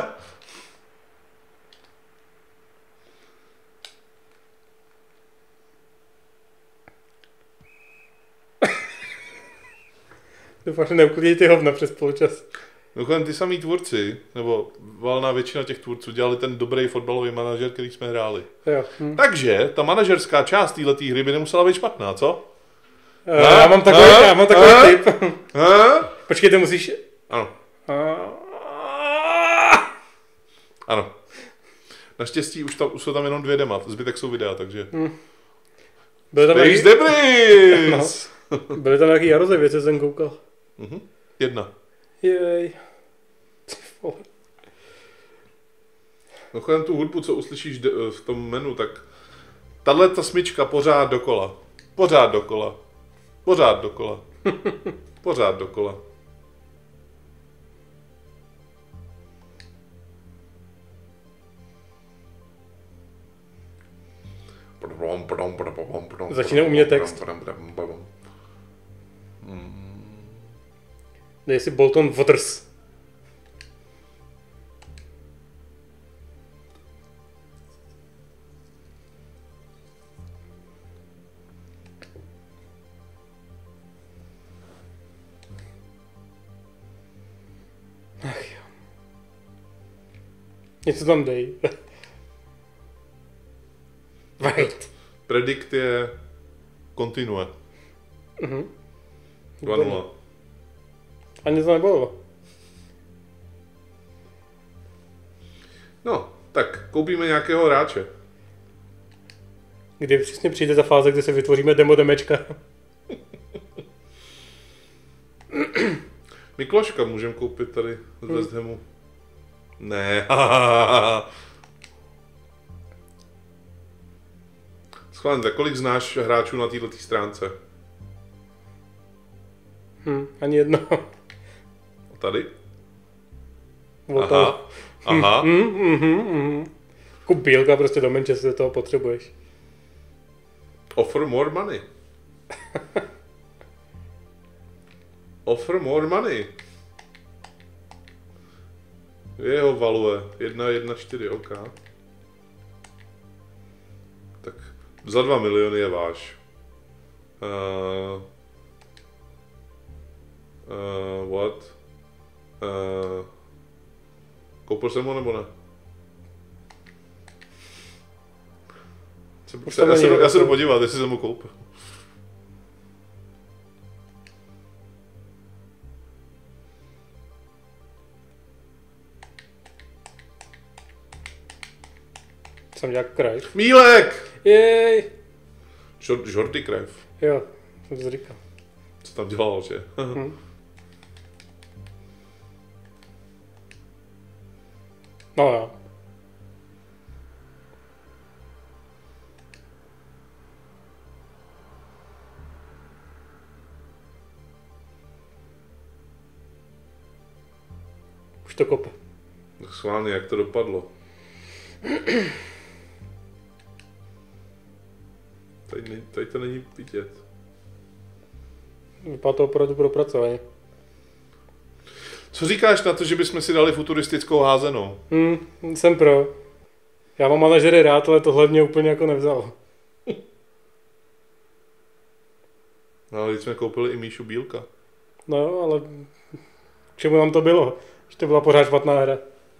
Doufám, že neuklidí ty hovna přes poločas. Dokonce ty samý tvůrci, nebo valná většina těch tvůrců dělali ten dobrý fotbalový manažer, který jsme hráli. Jo. Hm. Takže ta manažerská část této hry by nemusela být špatná, co? Uh, já mám takový, ha? já mám takový ha? tip. Ha? Počkejte, musíš... Ano. Uh, Ano. Naštěstí už, tam, už jsou tam jenom dvě dema, zbytek jsou videa, takže... hm. Byly tam Space nějaký... Debris! No. Byly tam nějaký Jaroze věci, jsem koukal. Mhm. Jedna. Jej. Ty vole. No, tu hudbu, co uslyšíš v tom menu, tak tahle ta smyčka pořád dokola. Pořád dokola. Pořád dokola. Pořád dokola. Začíná umět text. Dej si Bolton Waters. Ach jo. Něco tam dej. Right. Predikt je kontinue. Mhm. dva nula. Ani to nebylo. No, tak koupíme nějakého hráče. Kdy přesně přijde ta fáze, kdy se vytvoříme demo demečka. Mikloška můžeme koupit tady z West Hamu. Ne. Schválně, tak kolik znáš hráčů na této stránce? Hm, ani jedno. Tady? Volta. Aha. Aha. Mm, mm, mm, mm. Kup Bílka prostě do Manchesteru, toho potřebuješ. Offer more money. Offer more money. Jeho value. jedna jedna čtyři, OK. Tak za dva miliony je váš. Uh, uh, what? Uh, koupil jsem ho nebo ne? Se, já, se, já se jdu podívat, jestli jsem ho koupil. Jsem nějak Krajf. Mílek! Jej! Jordi Krajf. Jo, jsem to říkal. Co tam dělal, že? Hm. No jo. Už to kope. Schválně, jak to dopadlo. Tady, ne, tady to není vidět. Vypadá to opravdu propracovaně. Co říkáš na to, že bychom si dali futuristickou házenou? Hm, jsem pro. Já mám manažery rád, ale tohle mě úplně jako nevzalo. No, ale teď jsme koupili i Míšu Bílka. No jo, ale k čemu nám to bylo? Že to byla pořád špatná hra.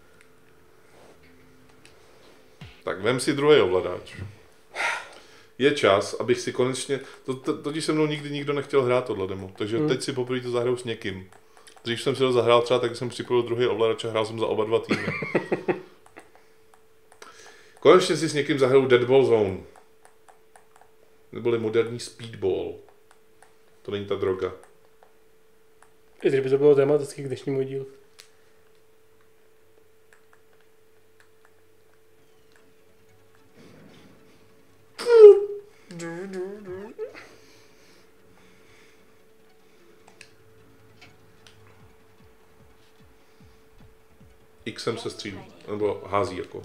Tak vem si druhý ovladač. Je čas, abych si konečně... To, to, totiž se mnou nikdy nikdo nechtěl hrát tohle demo, takže hmm. teď si poprvé to zahraju s někým. Dřív jsem si to zahrál třeba, tak jsem připojil druhý ovladač a hrál jsem za oba dva týmy. Konečně si s někým zahraju Deadball Zone. Neboli moderní speedball. To není ta droga. I kdyby to bylo tematicky k dnešnímu dílu. Xem se střílí, nebo hází jako.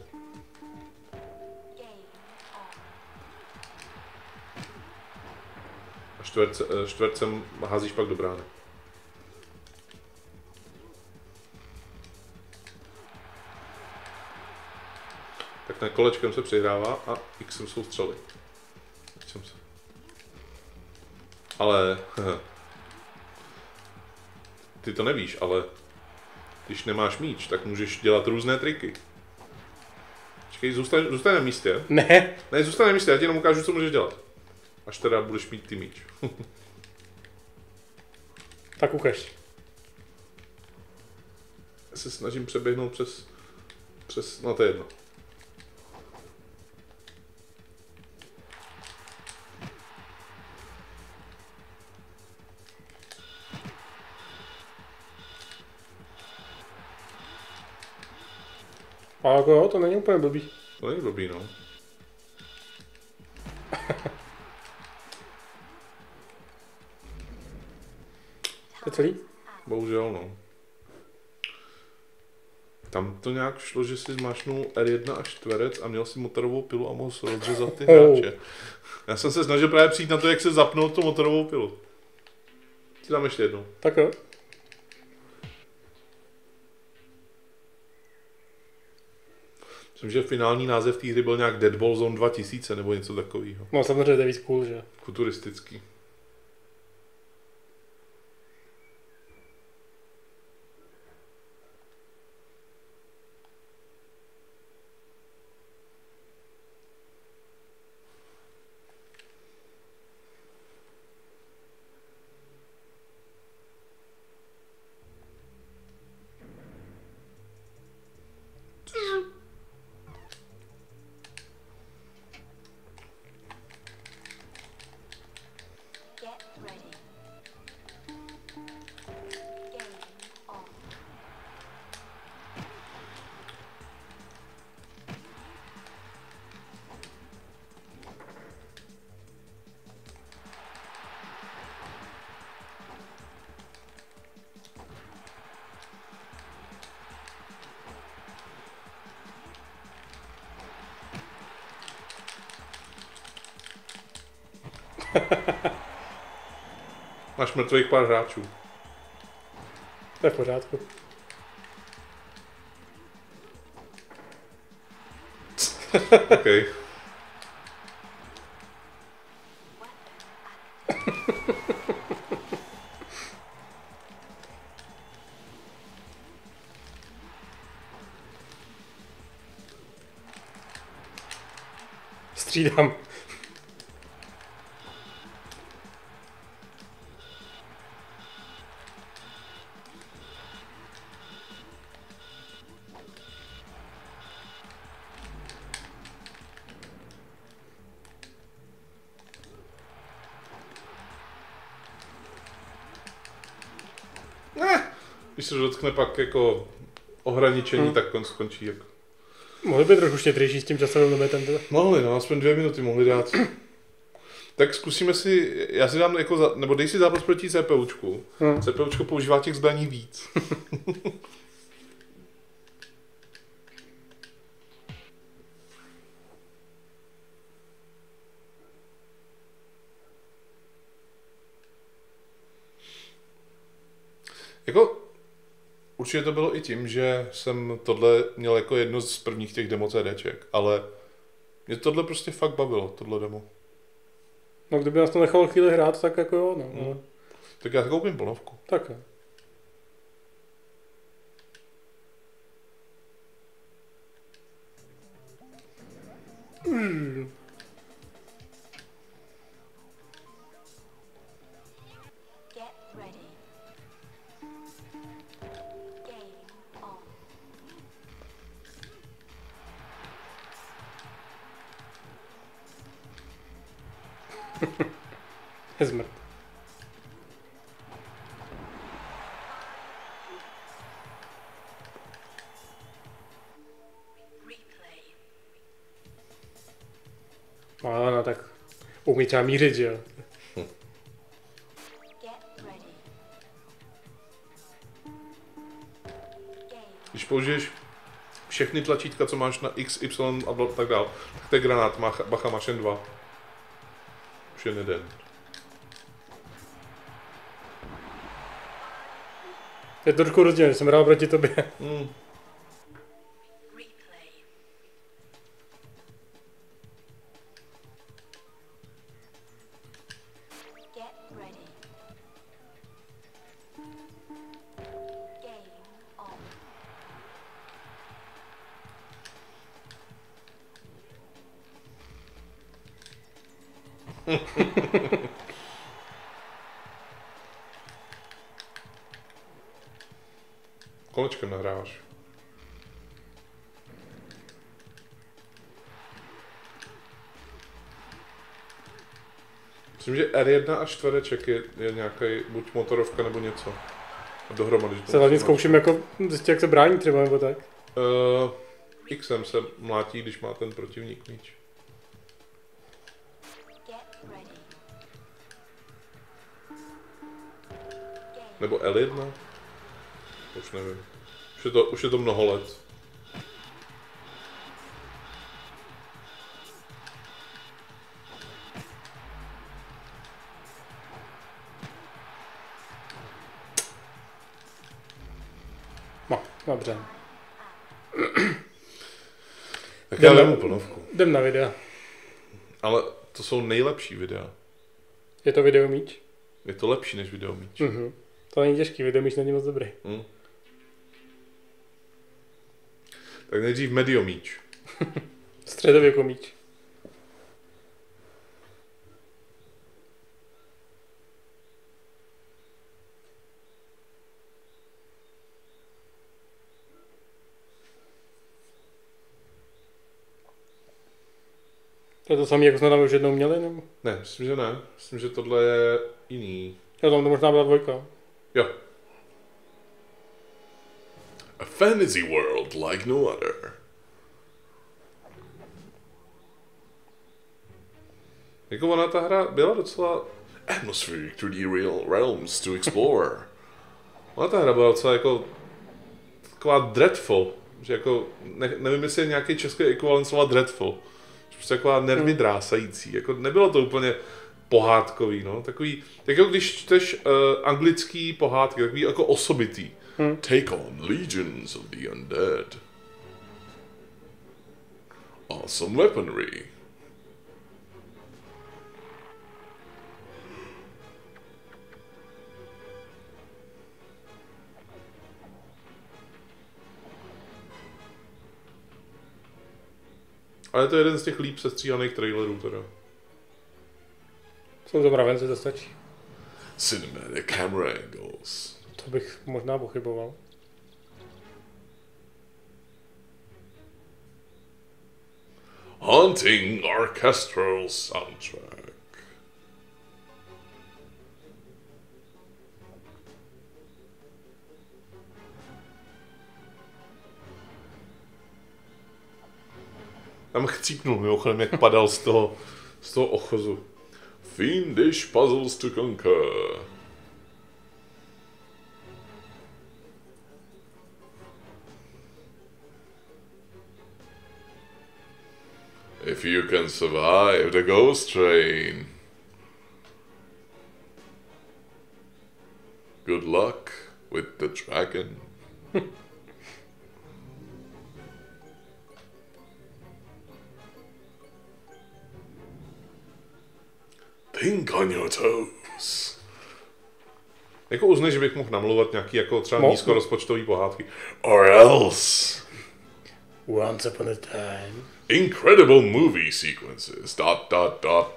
A čtverce, čtvercem házíš pak do brány. Tak na kolečkem se přihrává a Xem jsou střely. Xem se. Ale... Ty to nevíš, ale... Když nemáš míč, tak můžeš dělat různé triky. Čekej, zůstaň, zůstaň na místě. Ne. Ne, zůstaň na místě, já ti jenom ukážu, co můžeš dělat. Až teda budeš mít ty míč. Tak ukaž. Já se snažím přeběhnout přes... přes... no to je jedno. A jako jo, to není úplně blbý. To není blbý, no. To je celý? Bohužel, no. Tam to nějak šlo, že si zmášnul R jedna a čtverec a měl si motorovou pilu a mohl si rozřezat ty hráče. Já jsem se snažil právě přijít na to, jak se zapnout tu motorovou pilu. Si dám ještě jednou. Tak jo. Myslím, že finální název té hry byl nějak Deadball Zone dva tisíce nebo něco takového. No samozřejmě to je víc cool, že? Futuristický. Máš mrtvých pár hráčů. To je v pořádku. OK. Střídám. Ne. Když se dotkne pak jako ohraničení, hmm. tak skončí jako. Mohli by trochu štědřejší s tím časovým limitem teda. Mohli, no, aspoň dvě minuty mohli dát. Tak zkusíme si, já si dám jako, za, nebo dej si zápas proti CPUčku. Hmm. CPUčko používá těch zbraní víc. Jako, určitě to bylo i tím, že jsem tohle měl jako jedno z prvních těch demo CDček, ale mě tohle prostě fakt bavilo, tohle demo. No kdyby nás to nechalo chvíli hrát, tak jako jo, no. Hmm. Tak já koupím polovku. Tak jo. Mm. Je zmrt. No, no, tak umí třeba mířit, že jo? Hm. Když použiješ všechny tlačítka, co máš na X, Y a tak dál. Tak to je granát, má, bacha, máš jen dva. Už jen jeden. Je to trošku rozdíl, jsem hrál proti tobě. Hmm. Kolečkem nahráváš. Myslím, že R jedna a čtvereček je, je nějaký buď motorovka nebo něco. A dohromady. Se hlavně zkouším jako zjistit, jak se brání třeba nebo tak. Uh, Xem se mlátí, když má ten protivník míč. Nebo L jedna? Už nevím. Už je to, už je to mnoho let. No, dobře. Tak já dám plnovku. Jdem na videa. Ale to jsou nejlepší videa. Je to video míč? Je to lepší než video míč. Mhm. To není těžký, video míč není moc dobrý. Hmm. Tak nejdřív medio míč. Středověku míč. To je to samé, jako jsme tam už jednou měli, nebo? Ne, myslím, že ne. Myslím, že tohle je jiný. Jo, tam to možná byla dvojka. Jo. A fantasy world like no other. Jako ona ta hra byla docela atmospheric to the real realms to explore. Ona ta hra byla docela jako taková dreadful. Že jako, ne, nevím, jestli je nějaký český ekvivalent slova dreadful. Prostě taková nervy drásající. Jako nebylo to úplně pohádkový, no. Takový, tak jako když čteš uh, anglický pohádky, takový jako osobitý. Hmm. Take on legions of the undead. Awesome weaponry. Ale to je jeden z těch líp sestříhaných trailerů teda. Jsou to mravenci, to stačí. Cinematic camera angles. To bych možná pochyboval. Haunting orchestral soundtrack. Tam chcípnul mimochodem, jak padal z toho, z toho ochozu. Fiendish puzzles to conquer. If you can survive the ghost train. Good luck with the dragon. Think on your toes. Jako uznaj, že bych mohl namluvat nějaký jako třeba Mo- nízkorozpočtový pohádky. Or else. Once upon a time. Incredible movie sequences. Dot dot dot.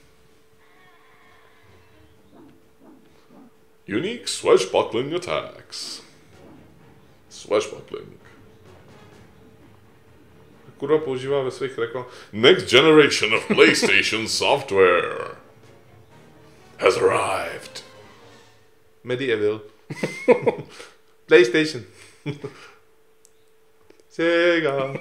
Unique swashbuckling attacks. Swashbuckling. Kurva používá ve svých reklamách. Next generation of PlayStation software has arrived. Medieval. PlayStation. Sega.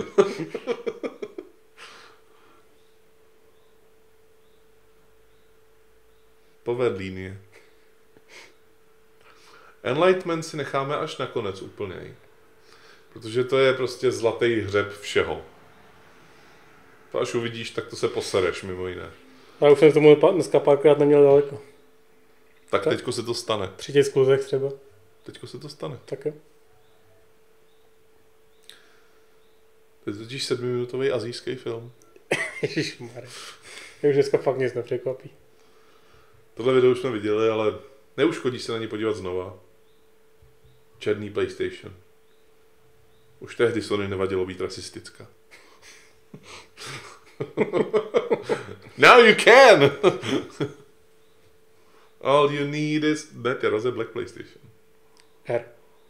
Povedlínie. Enlightenment si necháme až nakonec úplně. Protože to je prostě zlatý hřeb všeho. To až uvidíš, tak to se posereš, mimo jiné. Já už jsem tomu dneska párkrát neměl daleko. Tak, tak teďko se to stane. Při těch skluzech třeba. Teďko se to stane. Tak jo. To je totiž sedmiminutový asijský film. Ježišmarja. Mě už dneska fakt nic nepřekvapí. Tohle video už jsme viděli, ale neuškodí se na ně podívat znova. Černý PlayStation. Už tehdy Sony nevadilo být rasistická. Now you can! All you need is... Ne, ty roze Black PlayStation. R.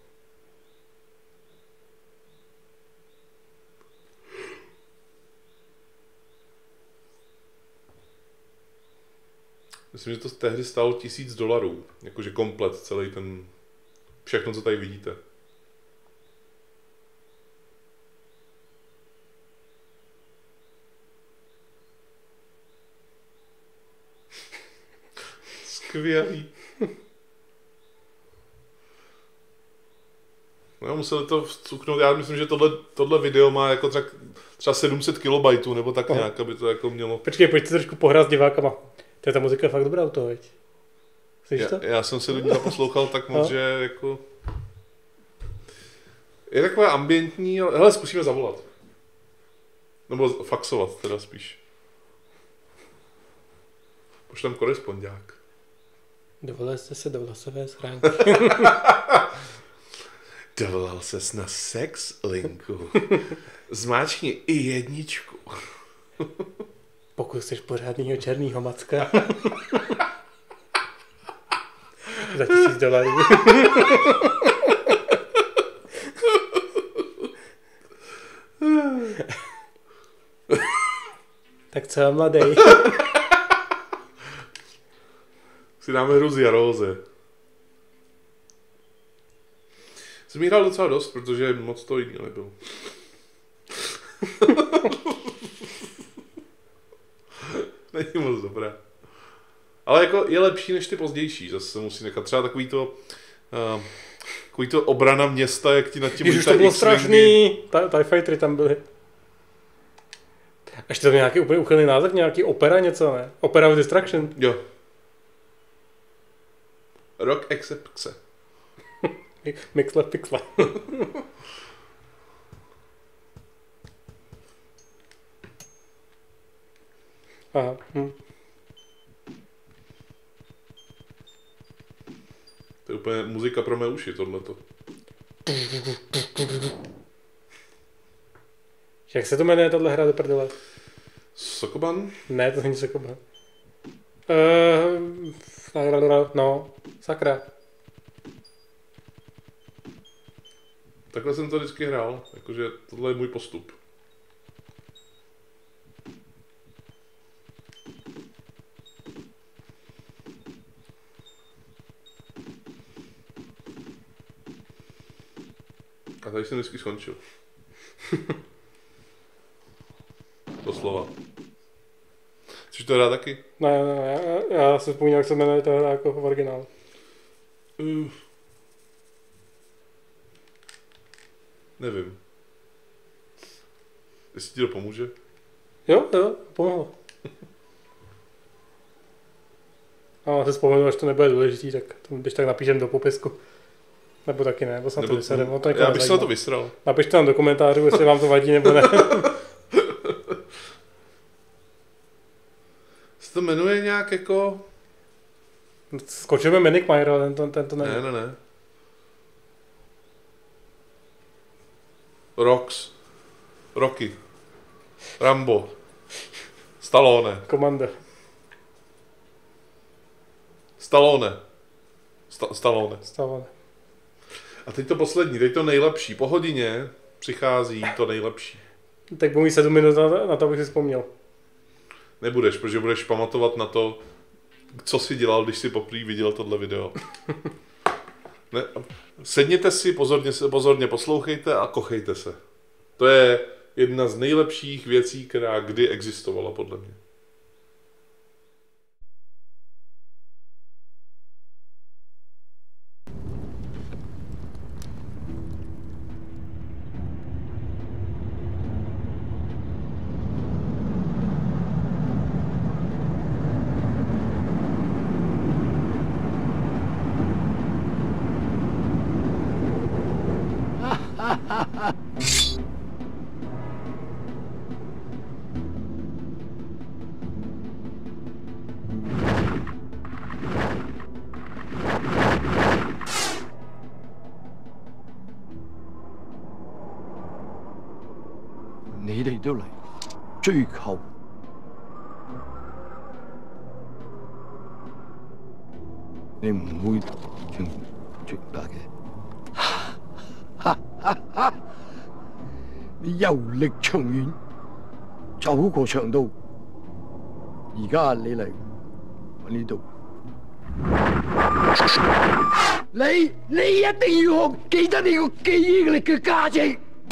Myslím, že to tehdy stálo tisíc dolarů. Jakože komplet celý ten... Všechno, co tady vidíte. Skvělý. No, museli to vcuknout. Já myslím, že tohle, tohle video má jako třeba, třeba sedm set kilobajtů, nebo tak Aha. nějak, aby to jako mělo... Počkej, pojďte trošku pohrát s divákama. To je ta muzika fakt dobrá u toho, veď? Slyšíš Já, to? já jsem se do ní naposlouchal tak moc, no. že jako... Je taková ambientní, ale hele, zkusíme zavolat. Nebo faxovat teda spíš. Pošlem korespondák. Dovolil jste se do vlasové schránky. Dovolal ses na sex linku. Zmáčkni i jedničku. Pokud chceš pořádnýho černýho macka. Za tisíc dolarů. Tak co je mladý? Si dáme hru z Jaróze. Jsem jí hrál docela dost, protože moc to jiný nebylo. Není moc dobré. Ale jako je lepší než ty pozdější, zase se musí nechat. Třeba takový to, uh, takový to obrana města, jak ti nad tím... Když už to bylo strašný, TIE Fightery tam byly. Ještě to byl nějaký úplně uchylný název, nějaký opera něco, ne? Opera of Destruction. Jo. Rock Excepce. Mixle Pixle. Aha. Hm. To je úplně muzika pro mé uši, tohleto. Jak se to jmenuje, tahle hra do prdele? Sokoban? Ne, to není Sokoban. Uh, no, sakra. Takhle jsem to vždycky hrál, jakože tohle je můj postup. A tady jsem vždycky skončil. Doslova. Chceš to hrát taky? Ne, ne, ne, já, já si vzpomínám, jak se jmenuje ta hra jako v originálu. Uh. Nevím. Jestli ti to pomůže? Jo, jo, pomohlo. A se vzpomenu, až to nebude důležitý, tak to, když tak napíšem do popisku. Nebo taky ne, nebo se na to vysedem. No, já bych se na to vysral. Napište nám do komentářů, jestli vám to vadí nebo ne. Se to jmenuje nějak jako... Skočíme Manic Mire, ale tento, tento nevím. Ne, ne, ne. Rox. Rocky. Rambo. Stallone. Commander. Stallone. Sta- Stallone. Stallone. A teď to poslední, teď to nejlepší. Po hodině přichází to nejlepší. Tak budu mít sedm minut na, na to, abych si vzpomněl. Nebudeš, protože budeš pamatovat na to, co jsi dělal, když jsi poprvé viděl tohle video. Ne, sedněte si, pozorně, pozorně poslouchejte a kochejte se. To je jedna z nejlepších věcí, která kdy existovala, podle mě. 你哋都嚟追求，你唔會停絕打嘅。你遊歷長遠，走過長道，而家你嚟我呢度，你你一定要學記得你個記憶力嘅價值。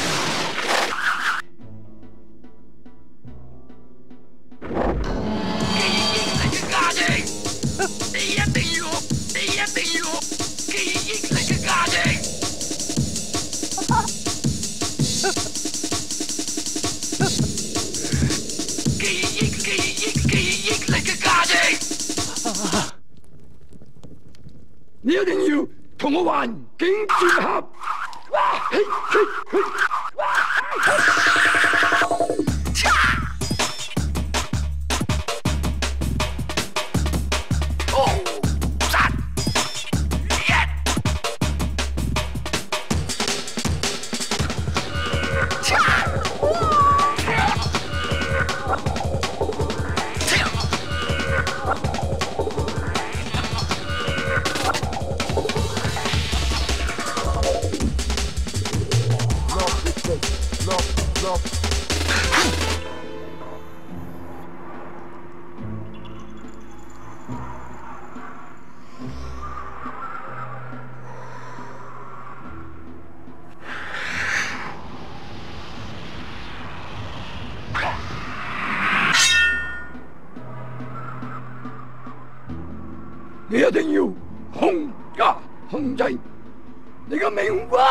你一定要同我環境結合。嘿嘿嘿哦，三一，你一定要控加控制你嘅命運。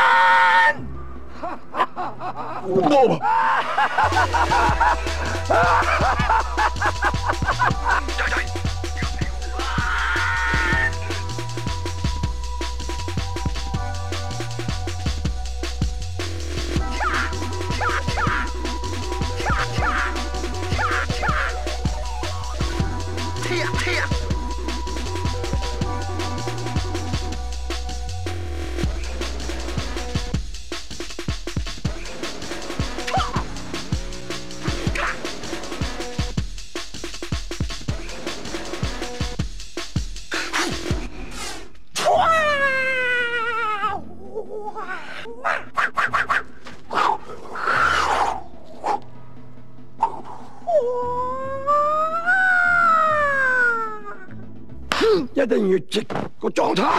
一定要直個狀態。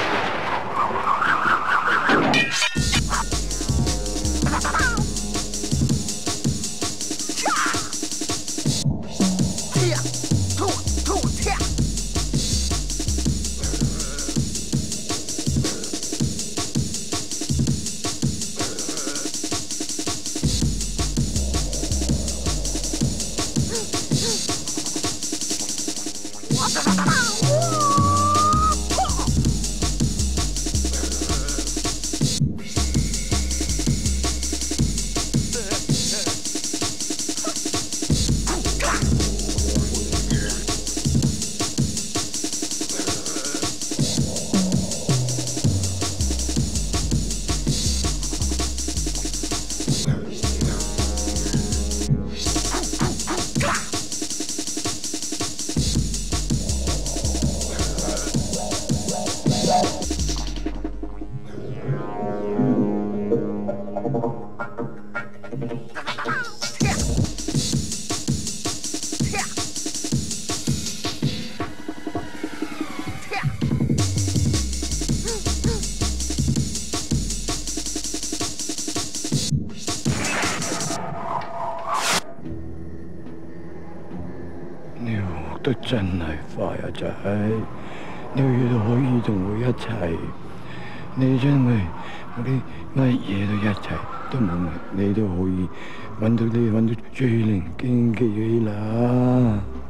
你學得真係快啊，仔！你越可以同我一齊，你真係我啲乜嘢都一齊都冇問，你都可以揾到你揾到最靈經嘅嘢啦〜